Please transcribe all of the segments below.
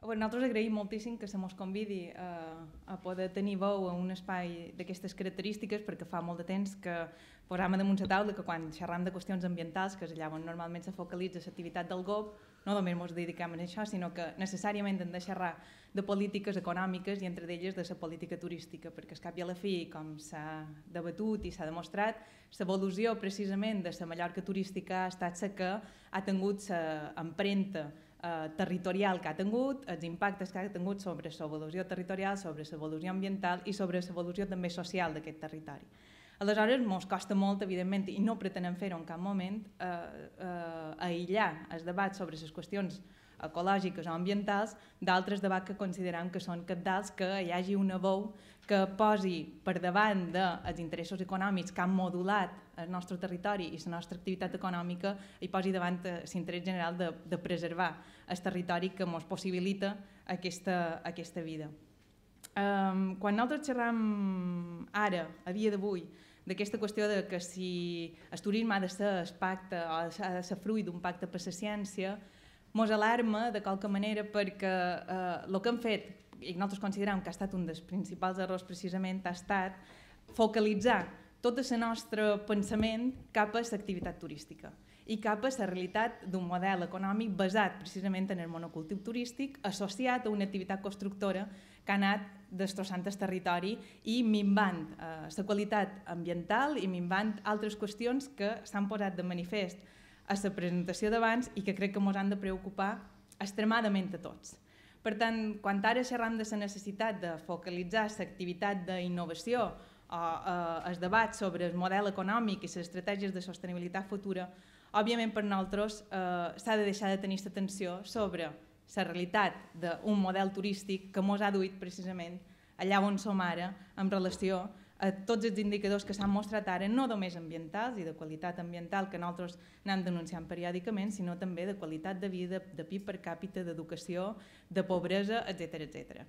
Nosaltres agraïm moltíssim que se mos convidi a poder tenir veu en un espai d'aquestes característiques, perquè fa molt de temps que posam damunt la taula que quan xerram de qüestions ambientals, que és allà on normalment se focalitza l'activitat del GOB, no només ens dediquem a això, sinó que necessàriament hem de xerrar de polítiques econòmiques i entre elles de la política turística, perquè al cap i a la fi, com s'ha debatut i s'ha demostrat, l'evolució precisament de la Mallorca turística ha estat la que ha tingut l'empremta territorial que ha tingut, els impactes que ha tingut sobre l'evolució territorial, sobre l'evolució ambiental i sobre l'evolució també social d'aquest territori. Aleshores, ens costa molt, evidentment, i no pretenem fer-ho en cap moment, aïllar el debat sobre les qüestions ecològiques o ambientals d'altres debats que considerem que són cabdals, que hi hagi una veu que posi per davant dels interessos econòmics que han modulat el nostre territori i la nostra activitat econòmica i posi davant l'interès general de preservar el territori que ens possibilita aquesta vida. Quan nosaltres xerram ara, a dia d'avui, d'aquesta qüestió de que si el turisme ha de ser el pacte o ha de ser fruit d'un pacte per la ciència, ens alarma de qualque manera perquè el que hem fet, i nosaltres considerem que ha estat un dels principals errors precisament, ha estat focalitzar tot el nostre pensament cap a l'activitat turística i cap a la realitat d'un model econòmic basat precisament en el monocultiu turístic associat a una activitat constructora que ha anat destrossant el territori i minvant la qualitat ambiental i minvant altres qüestions que s'han posat de manifest a la presentació d'abans i que crec que ens han de preocupar extremadament a tots. Per tant, quan ara xerram de la necessitat de focalitzar l'activitat d'innovació o el debat sobre el model econòmic i les estratègies de sostenibilitat futura, òbviament per nosaltres s'ha de deixar de tenir l'atenció sobre la realitat d'un model turístic que ens ha duit precisament allà on som ara en relació a tots els indicadors que s'han mostrat ara, no només ambientals i de qualitat ambiental que nosaltres anem denunciant periòdicament, sinó també de qualitat de vida, de PIB per càpita, d'educació, de pobresa, etc.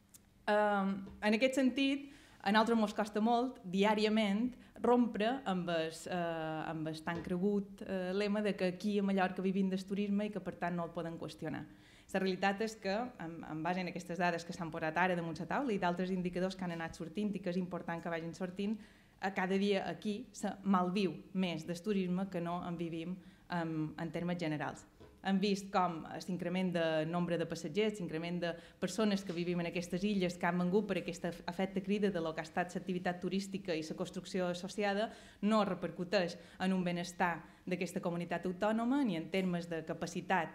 En aquest sentit, a nosaltres ens costa molt, diàriament, rompre amb el tan cregut lema de que aquí a Mallorca vivim del turisme i que per tant no el poden qüestionar. La realitat és que, en base a aquestes dades que s'han posat ara damunt la taula i d'altres indicadors que han anat sortint i que és important que vagin sortint, cada dia aquí se malviu més del turisme que no en vivim en termes generals. Hem vist com l'increment de nombre de passatgers, l'increment de persones que vivim en aquestes illes que han vengut per aquest efecte crida de lo que ha estat l'activitat turística i la construcció associada no repercuteix en un benestar d'aquesta comunitat autònoma ni en termes de capacitat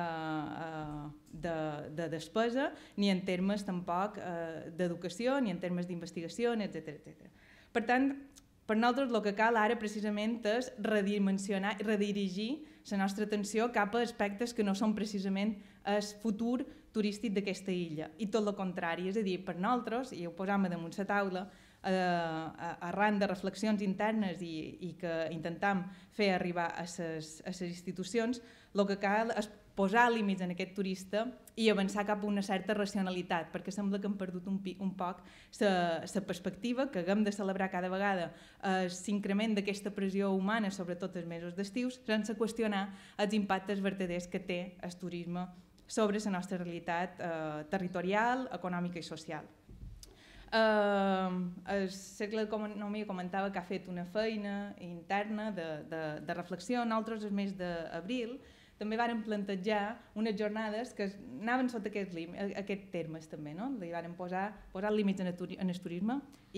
de despesa ni en termes tampoc d'educació ni en termes d'investigació, etc. Per tant, per nosaltres el que cal ara precisament és redimensionar i redirigir la nostra atenció cap a aspectes que no són precisament el futur turístic d'aquesta illa i tot el contrari, és a dir, per nosaltres, i ho posam damunt la taula, arran de reflexions internes i que intentam fer arribar a les institucions, el que cal és posar límits en aquest turista i avançar cap a una certa racionalitat, perquè sembla que hem perdut un poc la perspectiva que haguem de celebrar cada vegada l'increment d'aquesta pressió humana, sobretot els mesos d'estius, sense qüestionar els impactes vertaders que té el turisme sobre la nostra realitat territorial, econòmica i social. El Cercle d'Economia comentava que ha fet una feina interna de reflexió. Nosaltres, el mes d'abril, també vàrem plantejar unes jornades que anaven sota aquests termes també, no? Li vàrem posar límits en el turisme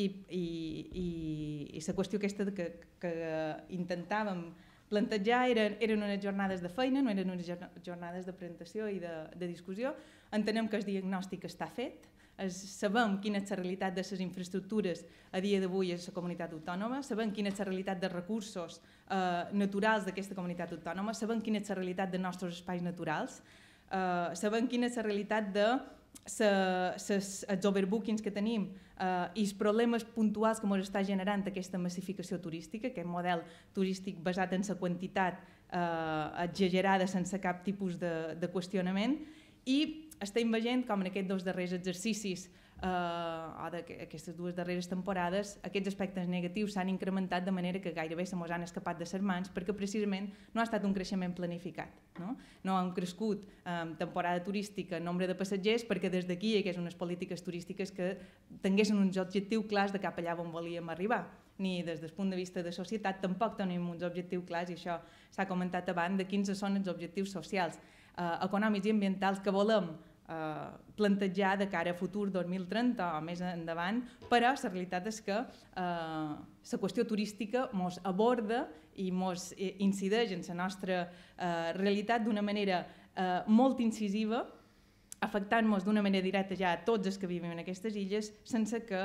i la qüestió aquesta que intentàvem plantejar eren unes jornades de feina, no eren unes jornades de presentació i de discussió. Entenem que el diagnòstic està fet, sabem quina és la realitat de les infraestructures a dia d'avui a la comunitat autònoma, sabem quina és la realitat dels recursos naturals d'aquesta comunitat autònoma, sabem quina és la realitat dels nostres espais naturals, sabem quina és la realitat dels overbookings que tenim i els problemes puntuals que ens està generant aquesta massificació turística, aquest model turístic basat en la quantitat exagerada sense cap tipus de qüestionament, i estem veient com en aquests dos darrers exercicis o d'aquestes dues darreres temporades, aquests aspectes negatius s'han incrementat de manera que gairebé se mos han escapat de ses mans perquè precisament no ha estat un creixement planificat. No han crescut temporada turística, nombre de passatgers, perquè des d'aquí hi hagués unes polítiques turístiques que tinguessin uns objectius clars de cap allà on volíem arribar. Ni des del punt de vista de societat tampoc tenim uns objectius clars, i això s'ha comentat abans, de quins són els objectius socials, econòmics i ambientals que volem plantejar de cara a futur 2030 o més endavant, però la realitat és que la qüestió turística ens aborda i ens incideix en la nostra realitat d'una manera molt incisiva, afectant-nos d'una manera directa ja a tots els que vivim en aquestes illes, sense que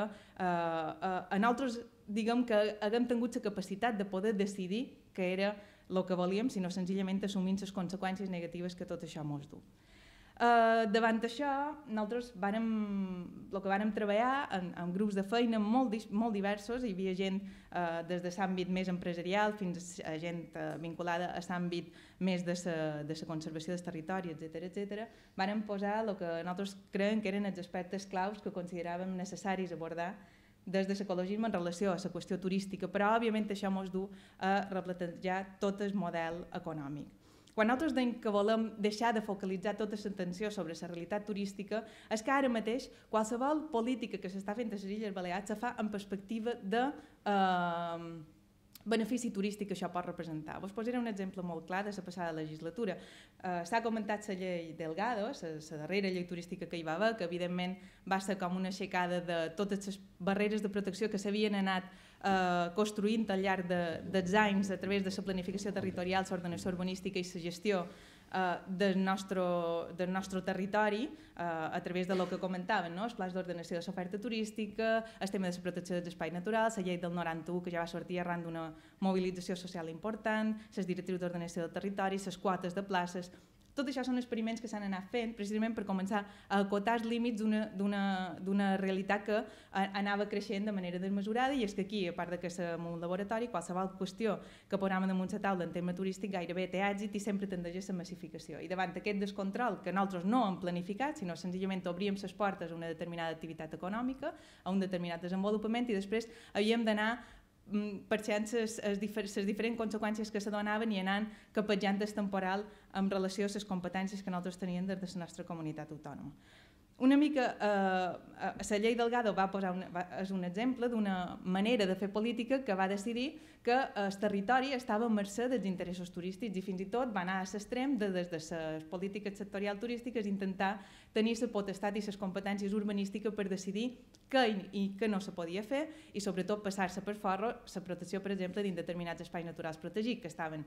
a nosaltres diguem que haguem tingut la capacitat de poder decidir què era el que volíem, sinó senzillament assumint les conseqüències negatives que tot això ens du. Davant això, nosaltres el que vàrem treballar en grups de feina molt diversos, hi havia gent des de l'àmbit més empresarial fins a gent vinculada a l'àmbit més de la conservació del territori, etc. Vàrem posar el que nosaltres creiem que eren els aspectes claus que consideràvem necessaris abordar des de l'ecologisme en relació a la qüestió turística, però òbviament això ens du a replantejar tot el model econòmic. Quan nosaltres dèiem que volem deixar de focalitzar tota l'atenció sobre la realitat turística, és que ara mateix qualsevol política que s'està fent a les Illes Balears se fa en perspectiva de benefici turístic que això pot representar. Vos posaré un exemple molt clar de la passada legislatura. S'ha comentat la llei Delgado, la darrera llei turística que hi va haver, que evidentment va ser com una aixecada de totes les barreres de protecció que s'havien anat construint al llarg dels anys a través de la planificació territorial, l'ordenació urbanística i la gestió del nostre territori a través de lo que comentaven, els plans d'ordenació de l'oferta turística, el tema de la protecció dels espais naturals, la llei del 91 que ja va sortir arran d'una mobilització social important, les directrius d'ordenació del territori, les quotes de places. Tot això són experiments que s'han anat fent precisament per començar a acotar els límits d'una realitat que anava creixent de manera desmesurada, i és que aquí, a part que som un laboratori, qualsevol qüestió que posem damunt la taula en tema turístic gairebé té èxit i sempre tendeix a la massificació. I davant aquest descontrol que nosaltres no hem planificat, sinó senzillament obríem les portes a una determinada activitat econòmica, a un determinat desenvolupament, i després havíem d'anar percebent les diferents conseqüències que se donaven i anant capejant el temporal en relació a les competències que nosaltres teníem des de la nostra comunitat autònoma. Una mica, la llei Delgado és un exemple d'una manera de fer política que va decidir que el territori estava a mercè dels interessos turístics i fins i tot va anar a l'extrem de des de les polítiques sectorials turístiques intentar tenir la potestat i les competències urbanístiques per decidir què i què no se podia fer i sobretot passar-se per forro la protecció, per exemple, d'indeterminats espais naturals protegits que estaven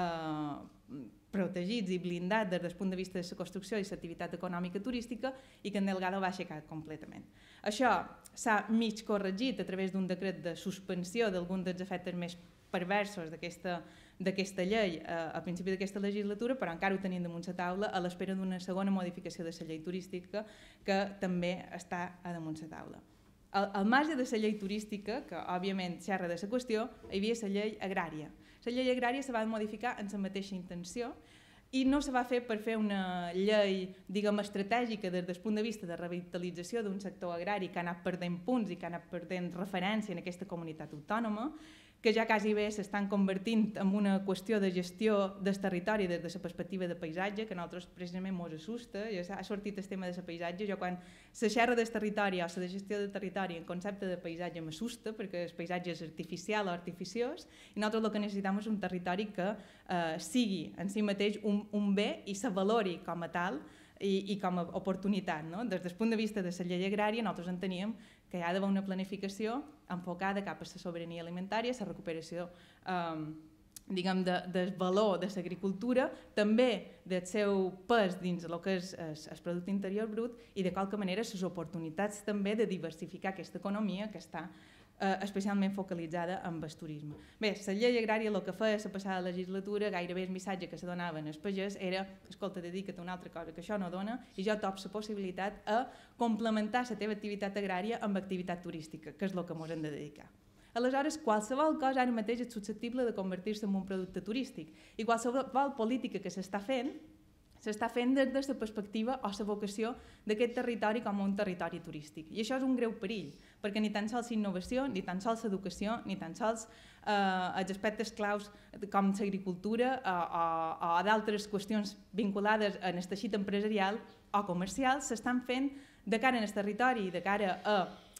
protegits i blindats des del punt de vista de la construcció i l'activitat econòmica turística i que en Delgado va aixecar completament. Això s'ha mig corregit a través d'un decret de suspensió d'alguns dels efectes més perversos d'aquesta llei a principi d'aquesta legislatura, però encara ho tenim damunt la taula a l'espera d'una segona modificació de la llei turística que també està a damunt la taula. Al marge de la llei turística, que òbviament xerra de la qüestió, hi havia la llei agrària. La llei agrària se va modificar en la mateixa intenció i no se va fer per fer una llei, diguem, estratègica des del punt de vista de revitalització d'un sector agrari que ha anat perdent punts i que ha anat perdent referència en aquesta comunitat autònoma, que ja quasi bé s'estan convertint en una qüestió de gestió del territori des de la perspectiva de paisatge, que a nosaltres precisament ens assusta. Ja ha sortit el tema de la paisatge. Jo quan se xerra del territori o la gestió del territori en concepte de paisatge m'assusta perquè el paisatge és artificial o artificiós i nosaltres el que necessitem és un territori que sigui en si mateix un bé i se valori com a tal i com a oportunitat. Des del punt de vista de la llei agrària nosaltres enteníem que hi ha d'haver una planificació enfocada cap a la sobirania alimentària, la recuperació del valor de l'agricultura, també del seu pes dins el que és el producte interior brut i de qualque manera les oportunitats també de diversificar aquesta economia que està especialment focalitzada en el turisme. Bé, la llei agrària el que feia la passada legislatura, gairebé el missatge que se donaven als pagès era escolta, dedica't a una altra cosa que això no dona i jo topo la possibilitat a complementar la teva activitat agrària amb activitat turística, que és el que ens hem de dedicar. Aleshores, qualsevol cosa ara mateix és susceptible de convertir-se en un producte turístic i qualsevol política que s'està fent s'està fent des de la perspectiva o la vocació d'aquest territori com un territori turístic. I això és un greu perill, perquè ni tan sols innovació, ni tan sols educació, ni tan sols els aspectes claus com l'agricultura o d'altres qüestions vinculades en el teixit empresarial o comercial s'estan fent de cara en el territori i de cara a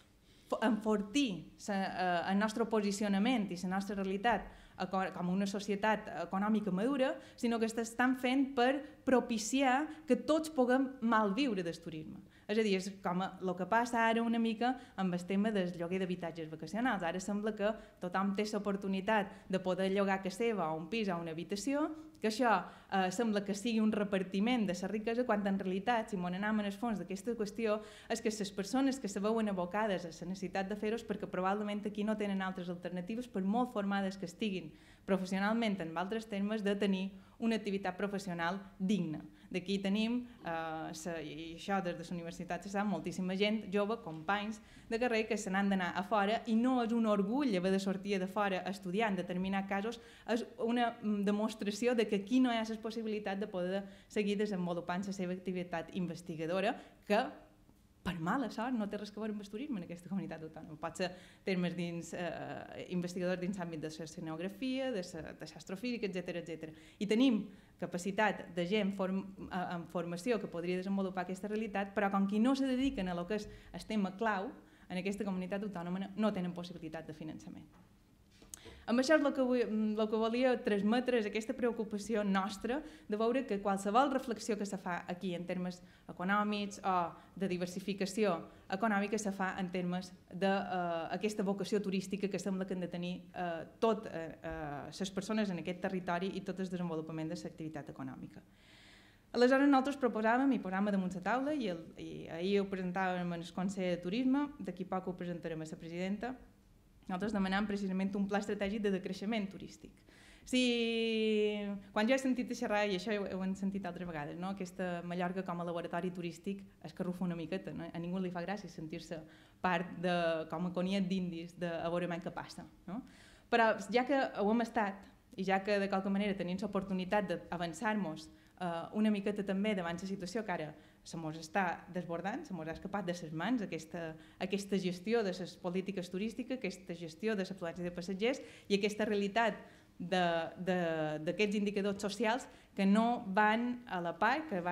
enfortir el nostre posicionament i la nostra realitat com una societat econòmica madura, sinó que s'estan fent per propiciar que tots puguem malviure del turisme. És a dir, és com el que passa ara una mica amb el tema del lloguer d'habitatges vacacionals. Ara sembla que tothom té l'oportunitat de poder llogar casa seva o un pis o una habitació, que això sembla que sigui un repartiment de la riquesa, quan en realitat, si m'on anem en el fons d'aquesta qüestió, és que les persones que se veuen abocades a la necessitat de fer-ho és perquè probablement aquí no tenen altres alternatives, per molt formades que estiguin professionalment, en altres termes, de tenir una activitat professional digna. D'aquí tenim, i això des de la universitat se sap, moltíssima gent jove, companys de carrer que se n'han d'anar a fora, i no és un orgull haver de sortir de fora a estudiar en determinats casos, és una demostració de que aquí no hi ha la possibilitat de poder seguir desenvolupant la seva activitat investigadora, que per mala sort no té res a veure amb el turisme en aquesta comunitat autònoma. Pot ser termes investigadors dins l'àmbit de la escenografia, de l'astrofísica, etc. I tenim capacitat de gent en formació que podria desenvolupar aquesta realitat, però com que no se dediquen a lo que és el tema clau, en aquesta comunitat autònoma no tenen possibilitat de finançament. Amb això és el que volia transmetre, és aquesta preocupació nostra de veure que qualsevol reflexió que se fa aquí en termes econòmics o de diversificació econòmica se fa en termes d'aquesta vocació turística que sembla que han de tenir totes les persones en aquest territori i tot el desenvolupament de l'activitat econòmica. Aleshores nosaltres proposàvem i posàvem damunt la taula, i ahir ho presentàvem en el Consell de Turisme, d'aquí poc ho presentarem a la presidenta. Nosaltres demanàvem precisament un pla estratègic de decreixement turístic. Quan jo he sentit xerrar, i això ho hem sentit altres vegades, aquesta Mallorca com a laboratori turístic escarrufa una miqueta, a ningú li fa gràcia sentir-se part com a coniet d'indis a veure què passa. Però ja que ho hem estat, i ja que de qualque manera tenim l'oportunitat d'avançar-nos una miqueta també davant la situació que ara se mos està desbordant, se mos ha escapat de les mans aquesta gestió de les polítiques turístiques, aquesta gestió de l'afluència de passatgers i aquesta realitat d'aquests indicadors socials que no van a la par, que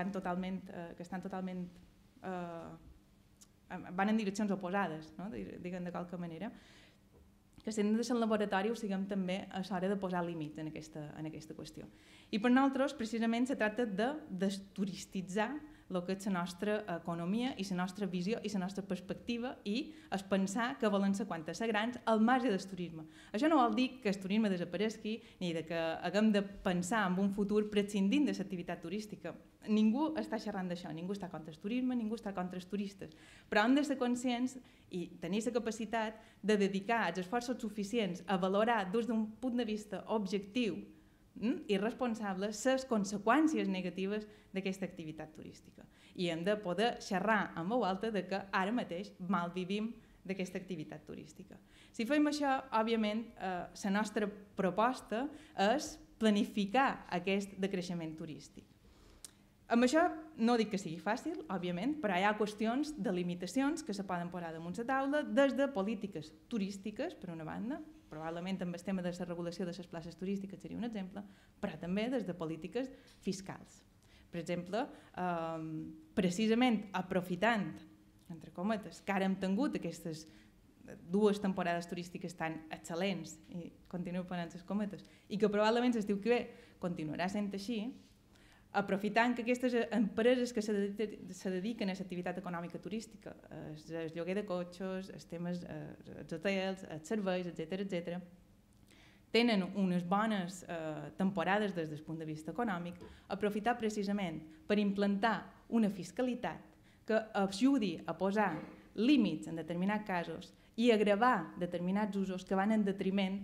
van en direccions oposades, diguem de qualque manera, que si hem de ser en laboratori ho siguem també a l'hora de posar límits en aquesta qüestió. I per nosaltres, precisament, se tracta de desturistitzar el que és la nostra economia i la nostra visió i la nostra perspectiva, i és pensar que volem ser quan a ser grans al marge del turisme. Això no vol dir que el turisme desapareixi ni que haguem de pensar en un futur prescindint de l'activitat turística. Ningú està xerrant d'això, ningú està contra el turisme, ningú està contra els turistes, però hem de ser conscients i tenir la capacitat de dedicar els esforços suficients a valorar des d'un punt de vista objectiu i responsable les conseqüències negatives d'aquesta activitat turística. I hem de poder xerrar en veu alta de que ara mateix malvivim d'aquesta activitat turística. Si fem això, òbviament, la nostra proposta és planificar aquest decreixement turístic. Amb això no dic que sigui fàcil, òbviament, però hi ha qüestions de limitacions que se poden posar damunt la taula des de polítiques turístiques, per una banda, probablement amb el tema de la regulació de les places turístiques seria un exemple, però també des de polítiques fiscals. Per exemple, precisament aprofitant, entre cometes, que ara hem tingut aquestes dues temporades turístiques tan excel·lents, i continuo posant les cometes, i que probablement l'estiu que ve continuarà sent així, aprofitant que aquestes empreses que se dediquen a l'activitat econòmica turística, el lloguer de cotxes, els temes, els hotels, els serveis, etc., tenen unes bones temporades des del punt de vista econòmic, aprofitar precisament per implantar una fiscalitat que ajudi a posar límits en determinats casos i a gravar determinats usos que van en detriment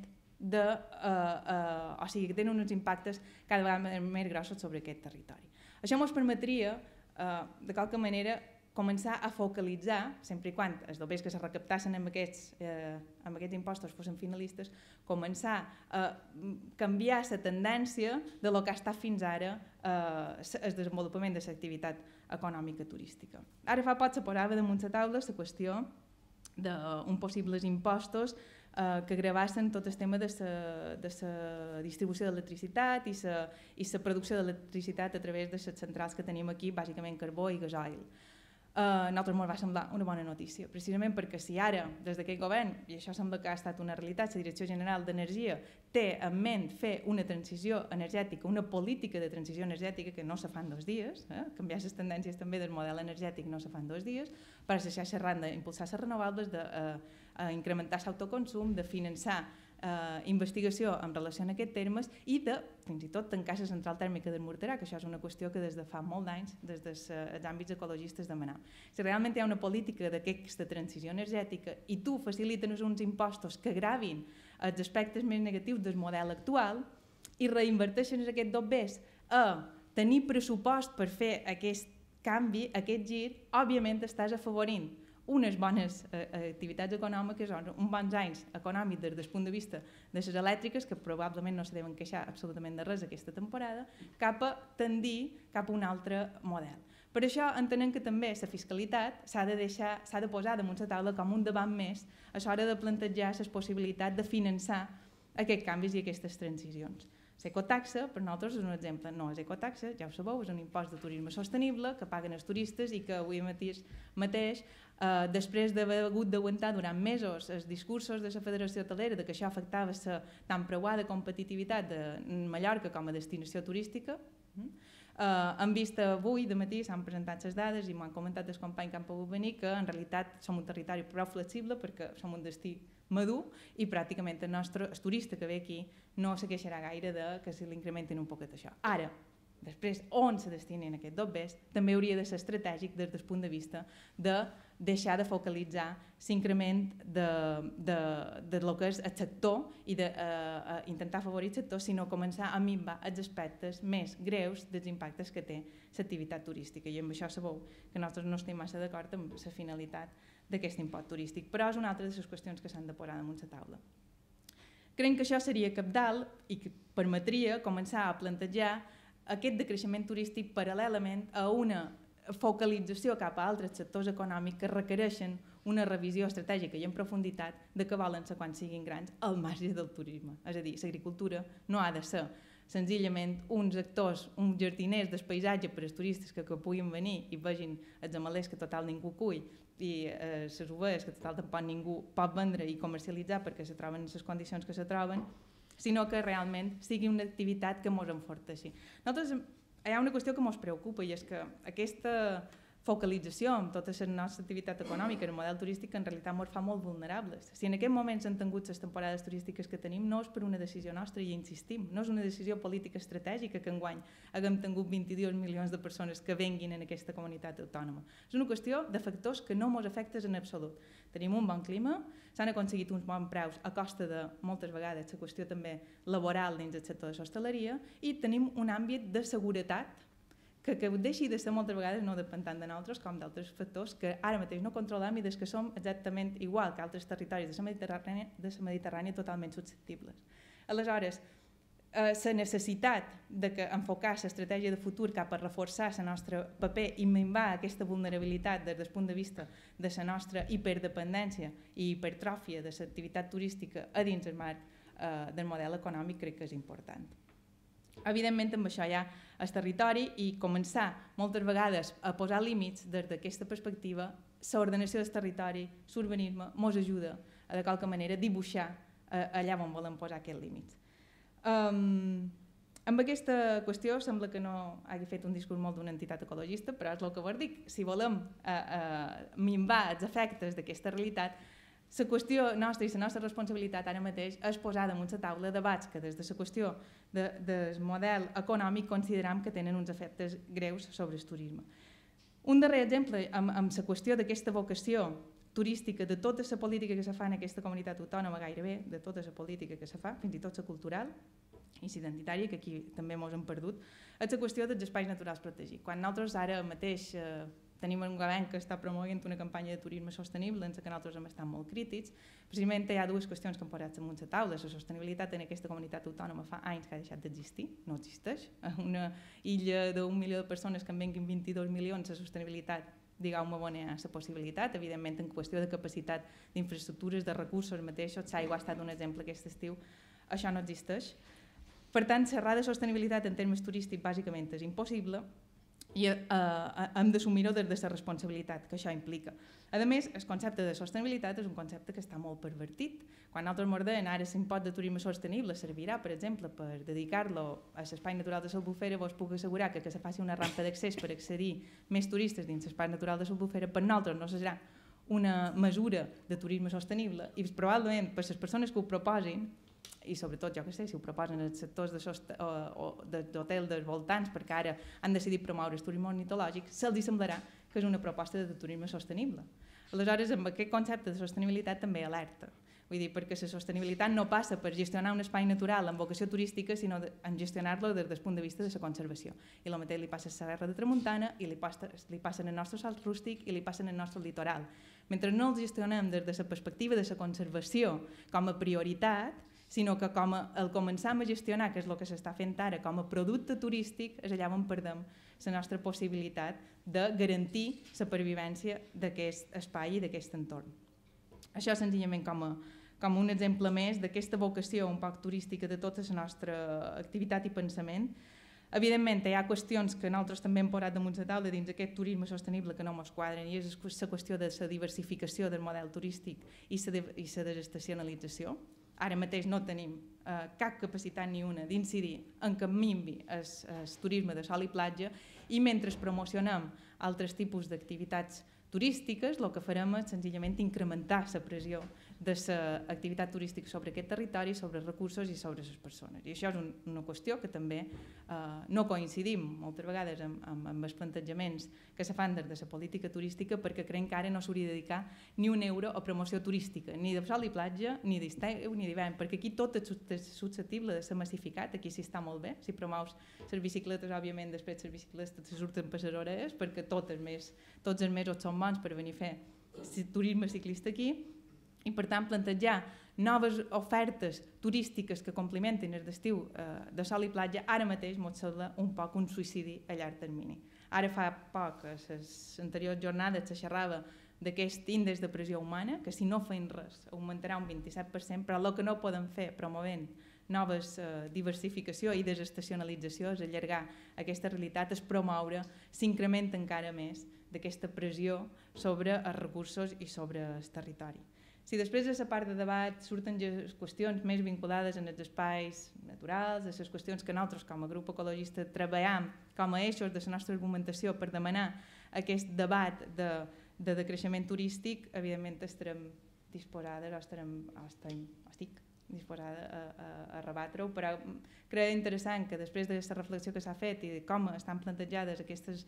o sigui, que tenen uns impactes cada vegada més grossos sobre aquest territori. Això ens permetria, de qualque manera, començar a focalitzar, sempre i quan els dobbers que se recaptassin amb aquests impostos fossin finalistes, començar a canviar la tendència de lo que ha estat fins ara el desenvolupament de l'activitat econòmica turística. Ara fa poc se posava damunt la taula la qüestió d'uns possibles impostos que gravassen tot el tema de la distribució d'electricitat i la producció d'electricitat a través de les centrals que tenim aquí, bàsicament carbó i gasoil. A nosaltres ens va semblar una bona notícia, precisament perquè si ara, des d'aquest govern, i això sembla que ha estat una realitat, la Direcció General d'Energia té en ment fer una transició energètica, una política de transició energètica que no se fan 2 dies, canviar les tendències també del model energètic no se fan 2 dies, per deixar xerrant d'impulsar les renovables, d'incrementar l'autoconsum, de finançar investigació en relació a aquests termes i de, fins i tot, tancar la central tèrmica del Morterà, que això és una qüestió que des de fa molt d'anys, des dels àmbits ecologistes demanam. Si realment hi ha una política d'aquesta transició energètica i tu facilites uns impostos que gravin els aspectes més negatius del model actual i reinverteixen aquests dobbers a tenir pressupost per fer aquest canvi, aquest gir, òbviament estàs afavorint unes bones activitats econòmiques, uns bons anys econòmics des del punt de vista de les elèctriques, que probablement no se deuen queixar absolutament de res aquesta temporada, cap a tendir cap a un altre model. Per això entenem que també la fiscalitat s'ha de posar damunt la taula com un debat més a l'hora de plantejar les possibilitats de finançar aquests canvis i aquestes transicions. L'ecotaxa, per nosaltres, és un exemple. No és ecotaxa, ja ho sabeu, és un impost de turisme sostenible que paguen els turistes i que avui mateix, després d'haver hagut d'aguantar durant mesos els discursos de la Federació Hotelera que això afectava la tan preuada competitivitat de Mallorca com a destinació turística, hem vist avui, de matí, s'han presentat les dades i m'ho han comentat els companys que han pogut venir, que en realitat som un territori prou flexible perquè som un destí madur i pràcticament el turista que ve aquí no se queixarà gaire que se l'incrementin un poquet això. Ara, després, on se destinen aquests dobbers, també hauria de ser estratègic des del punt de vista de deixar de focalitzar l'increment de lo que és el sector i d'intentar afavorir el sector, sinó començar a minvar els aspectes més greus dels impactes que té l'activitat turística. I amb això sabeu que nosaltres no estem massa d'acord amb la finalitat d'aquest impost turístic, però és una altra de les qüestions que s'han de posar damunt la taula. Creiem que això seria cabdal i que permetria començar a plantejar aquest decreixement turístic paral·lelament a una focalització cap a altres sectors econòmics que requereixen una revisió estratègica i en profunditat de què volen ser quan siguin grans al marge del turisme. És a dir, l'agricultura no ha de ser senzillament uns actors, uns jardiners del paisatge per als turistes que puguin venir i vegin els amalers que total ningú cull i les ovelles que total tampoc ningú pot vendre i comercialitzar perquè se troben en les condicions que se troben, sinó que realment sigui una activitat que ens enforteixi. Nosaltres hi ha una qüestió que ens preocupa i és que aquesta focalització en tota la nostra activitat econòmica en el model turístic en realitat ens fa molt vulnerables. Si en aquests moments han tingut les temporades turístiques que tenim no és per una decisió nostra i insistim, no és una decisió política estratègica que enguany haguem tingut 22 milions de persones que venguin en aquesta comunitat autònoma. És una qüestió de factors que no ens afecten en absolut. Tenim un bon clima, s'han aconseguit uns bons preus a costa de, moltes vegades, la qüestió també laboral dins del sector de l'hostaleria i tenim un àmbit de seguretat que deixi de ser moltes vegades no depèn tant de nosaltres com d'altres factors que ara mateix no controlem i des que som exactament igual que altres territoris de la Mediterrània totalment susceptibles. Aleshores, la necessitat d'enfocar l'estratègia de futur cap a reforçar el nostre paper i minvar aquesta vulnerabilitat des del punt de vista de la nostra hiperdependència i hipertròfia de l'activitat turística a dins el marc del model econòmic crec que és important. Evidentment, amb això hi ha el territori i començar moltes vegades a posar límits des d'aquesta perspectiva, l'ordenació del territori, l'urbanisme, ens ajuda a de qualque manera dibuixar allà on volem posar aquests límits. Amb aquesta qüestió sembla que no hagi fet un discurs molt d'una entitat ecologista, però és el que vos dic, si volem minvar els efectes d'aquesta realitat, la qüestió nostra i la nostra responsabilitat ara mateix és posar damunt la taula debats que des de la qüestió del model econòmic consideram que tenen uns efectes greus sobre el turisme. Un darrer exemple amb la qüestió d'aquesta vocació turística, de tota la política que se fa en aquesta comunitat autònoma gairebé, de tota la política que se fa, fins i tot la cultural i l'identitària, que aquí també ens hem perdut, és la qüestió dels espais naturals protegits. Quan nosaltres ara mateix tenim un govern que està promovent una campanya de turisme sostenible en la que nosaltres hem estat molt crítics. Precisament hi ha dues qüestions que hem posat damunt la taula. La sostenibilitat en aquesta comunitat autònoma fa anys que ha deixat d'existir, no existeix. A una illa d'1 milió de persones que en venguin 22 milions, la sostenibilitat, digueu-me, bona és la possibilitat. Evidentment, en qüestió de capacitat d'infraestructures, de recursos mateixos, l'aigua ha estat un exemple aquest estiu, això no existeix. Per tant, xerrar de sostenibilitat en termes turístics bàsicament és impossible i hem d'assumir-ho des de la responsabilitat que això implica. A més, el concepte de sostenibilitat és un concepte que està molt pervertit. Quan nosaltres mordem, ara l'impost de turisme sostenible servirà, per exemple, per dedicar-lo a l'espai natural de l'Albufera, vos puc assegurar que se faci una rampa d'accés per accedir més turistes dins l'espai natural de l'Albufera, per nosaltres no serà una mesura de turisme sostenible i probablement per les persones que ho proposin, i sobretot, jo què sé, si ho proposen els sectors d'hotel dels voltants, perquè ara han decidit promoure el turisme ornitològic, se'ls semblarà que és una proposta de turisme sostenible. Aleshores, amb aquest concepte de sostenibilitat també alerta. Vull dir, perquè la sostenibilitat no passa per gestionar un espai natural amb vocació turística, sinó en gestionar-lo des del punt de vista de la conservació. I el mateix li passa a la Serra de Tramuntana, i li passa en el nostre sòl rústic i li passa en el nostre litoral. Mentre no els gestionem des de la perspectiva de la conservació com a prioritat, sinó que com el començam a gestionar, que és el que s'està fent ara, com a producte turístic, és allà on perdem la nostra possibilitat de garantir la pervivència d'aquest espai i d'aquest entorn. Això senzillament com un exemple més d'aquesta vocació un poc turística de tota la nostra activitat i pensament. Evidentment, hi ha qüestions que nosaltres també hem posat damunt la taula dins aquest turisme sostenible que no ens quadren, i és la qüestió de la diversificació del model turístic i la desestacionalització. Ara mateix no tenim cap capacitat ni una d'incidir en que minvi el turisme de sol i platja, i mentre promocionem altres tipus d'activitats turístiques, el que farem és senzillament incrementar la pressió de l'activitat turística sobre aquest territori, sobre els recursos i sobre les persones. I això és una qüestió que també no coincidim moltes vegades amb els plantejaments que se fan des de la política turística, perquè creiem que ara no s'hauria de dedicar ni un euro a promoció turística, ni de sol i platja, ni d'estiu ni d'hivern, perquè aquí tot és susceptible de ser massificat, aquí sí està molt bé, si promous les bicicletes, òbviament després les bicicletes se surten per les orelles, perquè tots els mesos són bons per venir a fer turisme ciclista aquí, i per tant plantejar noves ofertes turístiques que complementen el d'estiu de sol i platja ara mateix ens sembla un poc un suïcidi a llarg termini. Ara fa poc, a les anteriors jornades, se xerrava d'aquest índex de pressió humana, que si no fem res augmentarà un 27%, però el que no podem fer promovent noves diversificació i desestacionalització és allargar aquesta realitat, és promoure, s'incrementa encara més d'aquesta pressió sobre els recursos i sobre el territori. Si després de la part de debat surten qüestions més vinculades en els espais naturals, a les qüestions que nosaltres com a grup ecologista treballem com a eixos de la nostra argumentació per demanar aquest debat de decreixement turístic, evidentment estarem disposades estic disposada a rebatre-ho, però crec interessant que després d'aquesta reflexió que s'ha fet i de com estan plantejades aquestes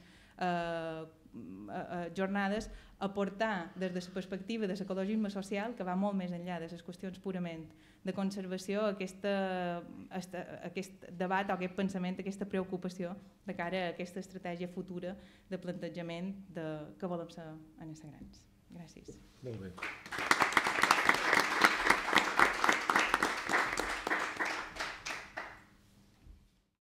jornades, aportar des de la perspectiva de l'ecologisme social, que va molt més enllà de les qüestions purament de conservació, aquest debat o aquest pensament, aquesta preocupació de cara a aquesta estratègia futura de plantejament que volem ser en els grans. Gràcies. Molt bé.